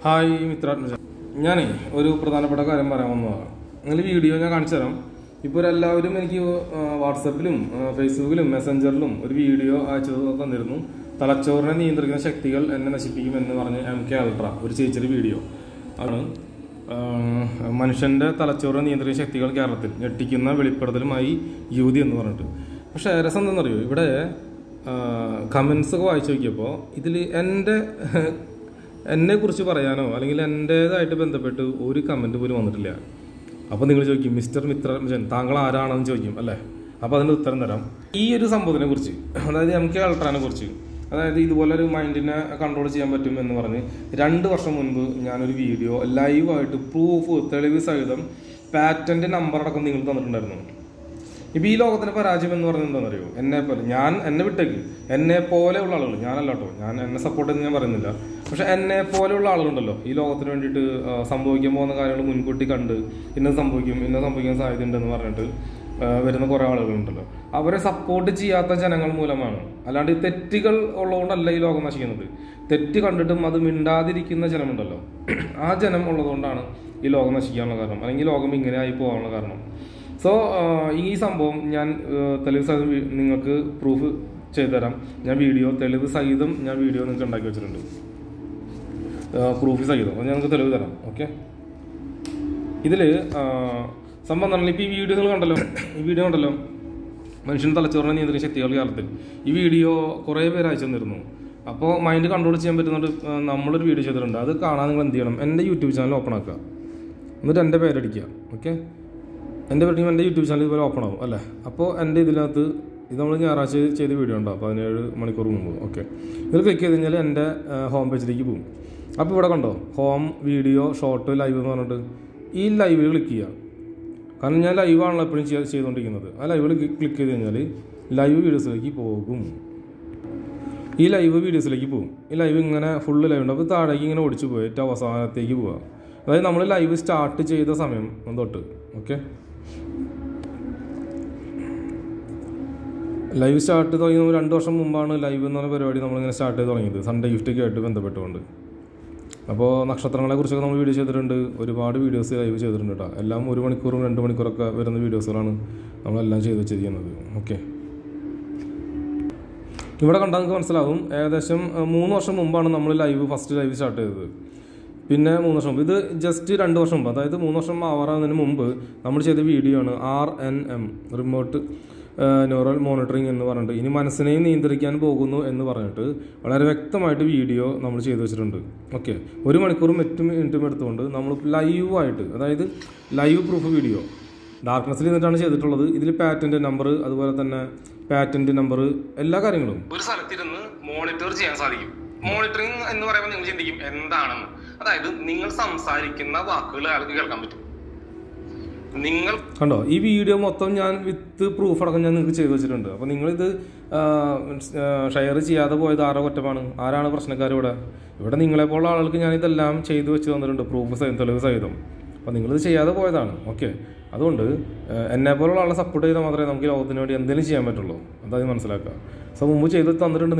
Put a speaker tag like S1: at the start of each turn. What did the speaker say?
S1: Hi മിത്രാത്മജ, ഞാനേ ഒരു പ്രധാനപ്പെട്ട കാര്യം പറയാൻ വന്നതാണ്. നിങ്ങൾ വീഡിയോ ഞാൻ കാണിച്ചു തരാം. ഇപ്പോൾ എല്ലാവരും എനിക്ക് വാട്സപ്പിലും ഫേസ്ബുക്കിലും മെസ്സഞ്ചറിലും ഒരു വീഡിയോ അയച്ചു തന്നിരുന്നു. തലച്ചോറിനെ നിയന്ത്രിക്കുന്ന ശക്തികൾ എന്നെ നശിപ്പിക്കുമെന്ന് പറഞ്ഞ് MK Ultra ഒരു ചേച്ചിയുടെ വീഡിയോ ആണ്. മനുഷ്യന്റെ തലച്ചോറിനെ നിയന്ത്രിക്കുന്ന ശക്തികൾ കേരളത്തിൽ ഞെട്ടിക്കുന്ന വെളിപ്പെടുത്തലുമായി യുവതി എന്ന് പറഞ്ഞിട്ട്. പക്ഷെ രസം എന്താണെന്നറിയോ, ഇവിടെ കമൻസ് ഒക്കെ വായിച്ചു നോക്കിയപ്പോൾ ഇതിൽ എന്നെക്കുറിച്ച് പറയാനോ അല്ലെങ്കിൽ എൻ്റേതായിട്ട് ബന്ധപ്പെട്ട് ഒരു കമൻറ്റ് പോലും വന്നിട്ടില്ല. അപ്പോൾ നിങ്ങൾ ചോദിക്കും, മിസ്റ്റർ മിത്രജൻ താങ്കൾ ആരാണെന്ന് ചോദിക്കും അല്ലേ? അപ്പോൾ അതിൻ്റെ ഉത്തരം തരാം. ഈ ഒരു സംഭവത്തിനെ കുറിച്ച്, അതായത് MK Ultraനെ കുറിച്ച്, അതായത് ഇതുപോലൊരു മൈൻഡിനെ കൺട്രോൾ ചെയ്യാൻ പറ്റും എന്ന് പറഞ്ഞ് 2 വർഷം മുൻപ് ഞാനൊരു വീഡിയോ ലൈവായിട്ട് പ്രൂഫ് തെളിവ് സഹിതം പാറ്റന്റ് നമ്പർ അടക്കം നിങ്ങൾ തന്നിട്ടുണ്ടായിരുന്നു. ഇപ്പം ഈ ലോകത്തിന് പരാജയം എന്ന് പറഞ്ഞത് എന്താണെന്നറിയോ? എന്നെ വിട്ടേക്ക്, എന്നെ പോലെയുള്ള ആളുകൾ, ഞാനല്ല കേട്ടോ, എന്നെ സപ്പോർട്ട് എന്ന് ഞാൻ പറയുന്നില്ല, പക്ഷെ എന്നെ പോലെയുള്ള ആളുകളുണ്ടല്ലോ, ഈ ലോകത്തിന് വേണ്ടിയിട്ട് സംഭവിക്കാൻ പോകുന്ന കാര്യങ്ങൾ മുൻകൂട്ടി കണ്ട് ഇന്നത് സംഭവിക്കാൻ സാധ്യതയുണ്ടെന്ന് പറഞ്ഞിട്ട് വരുന്ന കുറേ ആളുകളുണ്ടല്ലോ, അവരെ സപ്പോർട്ട് ചെയ്യാത്ത ജനങ്ങൾ മൂലമാണ്. അല്ലാണ്ട് ഈ തെറ്റുകൾ ഉള്ളതുകൊണ്ടല്ല ഈ ലോകം നശിക്കുന്നത്. തെറ്റ് കണ്ടിട്ടും അത് മിണ്ടാതിരിക്കുന്ന ജനമുണ്ടല്ലോ, ആ ജനം ഉള്ളതുകൊണ്ടാണ് ഈ ലോകം നശിക്കാനുള്ള കാരണം, അല്ലെങ്കിൽ ലോകം ഇങ്ങനെ ആയി പോകാനുള്ള കാരണം. സോ ഈ സംഭവം ഞാൻ തെളിവ് സഹിതം നിങ്ങൾക്ക് പ്രൂഫ് ചെയ്തു തരാം. ഞാൻ തെളിവ് സഹിതം നിങ്ങൾക്ക് ഉണ്ടാക്കി വെച്ചിട്ടുണ്ട്, പ്രൂഫ് സഹിതം. അത് ഞങ്ങൾക്ക് തെളിവ് തരാം. ഓക്കെ, ഇതിൽ സംഭവം പറഞ്ഞാൽ ഇപ്പോൾ ഈ വീഡിയോ കണ്ടല്ലോ, മനുഷ്യൻ്റെ തലച്ചോറിനെ നിയന്ത്രിക്കുന്ന ശക്തികൾ കേരളത്തിൽ. ഈ വീഡിയോ കുറേ പേര് അയച്ചു തന്നിരുന്നു. അപ്പോൾ മൈൻഡ് കൺട്രോൾ ചെയ്യാൻ പറ്റുന്നുണ്ട്. നമ്മളൊരു വീഡിയോ ചെയ്തിട്ടുണ്ട്, അത് കാണാൻ നിങ്ങൾ എന്ത് ചെയ്യണം, എൻ്റെ യൂട്യൂബ് ചാനൽ ഓപ്പൺ ആക്കുക, എന്നിട്ട് എൻ്റെ പേരടിക്കുക. ഓക്കെ, എൻ്റെ യൂട്യൂബ് ചാനൽ ഇതുപോലെ ഓപ്പൺ ആവും അല്ലേ? അപ്പോൾ എൻ്റെ ഇതിനകത്ത് ഇത് നമ്മൾ ഞായറാഴ്ച ചെയ്ത വീഡിയോ ഉണ്ടോ, 17 മണിക്കൂർ മുമ്പ്. ഓക്കെ, ഇതിൽ ക്ലിക്ക് ചെയ്ത് കഴിഞ്ഞാൽ എൻ്റെ ഹോം പേജിലേക്ക് പോകും. അപ്പോൾ ഇവിടെ കണ്ടോ, ഹോം, വീഡിയോ, ഷോർട്ട്, ലൈവ് എന്ന് പറഞ്ഞിട്ട് ഈ ലൈവിൽ ക്ലിക്ക് ചെയ്യുക. കാരണം ഞാൻ ലൈവാണല്ലോ എപ്പോഴും ചെയ്തുകൊണ്ടിരിക്കുന്നത്. ആ ലൈവിൽ ക്ലിക്ക് ചെയ്ത് കഴിഞ്ഞാൽ ലൈവ് വീഡിയോസിലേക്ക് പോകും. ഈ ലൈവ് വീഡിയോസിലേക്ക് പോകും. ഈ ലൈവ് ഇങ്ങനെ ഫുള്ള് ലൈവ് ഉണ്ട്. അപ്പോൾ താഴേക്ക് ഇങ്ങനെ ഓടിച്ചു പോയി ഏറ്റവും അവസാനത്തേക്ക് പോവുക. അതായത് നമ്മൾ ലൈവ് സ്റ്റാർട്ട് ചെയ്ത സമയം തൊട്ട്. ഓക്കെ, ലൈവ് സ്റ്റാർട്ട് തുടങ്ങി 2 വർഷം മുമ്പാണ് ലൈവ് എന്ന് പറഞ്ഞ പരിപാടി നമ്മളിങ്ങനെ സ്റ്റാർട്ട് ചെയ്ത് തുടങ്ങിയത്, സൺഡേ ഗിഫ്റ്റൊക്കെ ആയിട്ട് ബന്ധപ്പെട്ടുകൊണ്ട്. അപ്പോൾ നക്ഷത്രങ്ങളെ കുറിച്ചൊക്കെ നമ്മൾ വീഡിയോ ചെയ്തിട്ടുണ്ട്, ഒരുപാട് വീഡിയോസ് ലൈവ് ചെയ്തിട്ടുണ്ട് കേട്ടോ. എല്ലാം 1 മണിക്കൂറും 2 മണിക്കൂറൊക്കെ വരുന്ന വീഡിയോസുകളാണ് നമ്മളെല്ലാം ചെയ്ത് വെച്ചിരിക്കുന്നത്. ഓക്കെ, ഇവിടെ കണ്ടാൽ നിങ്ങൾക്ക് മനസ്സിലാവും, ഏകദേശം 3 വർഷം മുമ്പാണ് നമ്മൾ ഫസ്റ്റ് ലൈവ് സ്റ്റാർട്ട് ചെയ്തത്. പിന്നെ 3 വർഷം മുമ്പ്, ഇത് ജസ്റ്റ് 2 വർഷം മുമ്പ്, അതായത് 3 വർഷം ആവാറാകുന്നതിന് മുമ്പ് നമ്മൾ ചെയ്ത വീഡിയോ ആണ് RNM, റിമോട്ട് ന്യൂറൽ മോണിറ്ററിങ് എന്ന് പറഞ്ഞിട്ട്. ഇനി മനസ്സിനെയും നിയന്ത്രിക്കാൻ പോകുന്നു എന്ന് പറഞ്ഞിട്ട് വളരെ വ്യക്തമായിട്ട് വീഡിയോ നമ്മൾ ചെയ്തു വെച്ചിട്ടുണ്ട്. ഓക്കെ, 1 മണിക്കൂറും 8 മിനിറ്റും എടുത്തുകൊണ്ട് നമ്മൾ ലൈവായിട്ട്, അതായത് ലൈവ് പ്രൂഫ് വീഡിയോ ഡാർക്ക്നെസ്സിൽ നിന്നിട്ടാണ് ചെയ്തിട്ടുള്ളത്. ഇതിൽ പാറ്റന്റ് നമ്പർ, അതുപോലെ തന്നെ പാറ്റന്റ് നമ്പർ, എല്ലാ കാര്യങ്ങളും ഒരു സ്ഥലത്തിരുന്ന് മോണിറ്റർ ചെയ്യാൻ സാധിക്കും. മോണിറ്ററിങ് എന്ന് പറയുമ്പോൾ നിങ്ങൾ ചിന്തിക്കും എന്താണെന്ന്. അതായത് നിങ്ങൾ സംസാരിക്കുന്ന വാക്കുകൾ അയാൾക്ക് കേൾക്കാൻ പറ്റും. നിങ്ങൾ കണ്ടോ, ഈ വീഡിയോ മൊത്തം ഞാൻ വിത്ത് പ്രൂഫ് അടക്കം ഞാൻ നിങ്ങൾക്ക് ചെയ്തു വെച്ചിട്ടുണ്ട്. അപ്പോൾ നിങ്ങളിത് ഷെയർ ചെയ്യാതെ പോയത് ആരോ കുറ്റമാണ്? ആരാണ് പ്രശ്നക്കാർ? ഇവിടെ നിങ്ങളെപ്പോലുള്ള ആളുകൾക്ക് ഞാൻ ഇതെല്ലാം ചെയ്തു വെച്ച് തന്നിട്ടുണ്ട്, പ്രൂഫ് സഹിതം, തെളിവ് സഹിതം. അപ്പോൾ നിങ്ങളിത് ചെയ്യാതെ പോയതാണ്. ഓക്കെ, അതുകൊണ്ട് എന്നെപ്പോലുള്ള ആളെ സപ്പോർട്ട് ചെയ്താൽ മാത്രമേ നമുക്ക് ലോകത്തിന് വേണ്ടി എന്തെങ്കിലും ചെയ്യാൻ പറ്റുള്ളൂ. അതായത് മനസ്സിലാക്കുക. സോ മുമ്പ് ചെയ്ത് തന്നിട്ടുണ്ട്.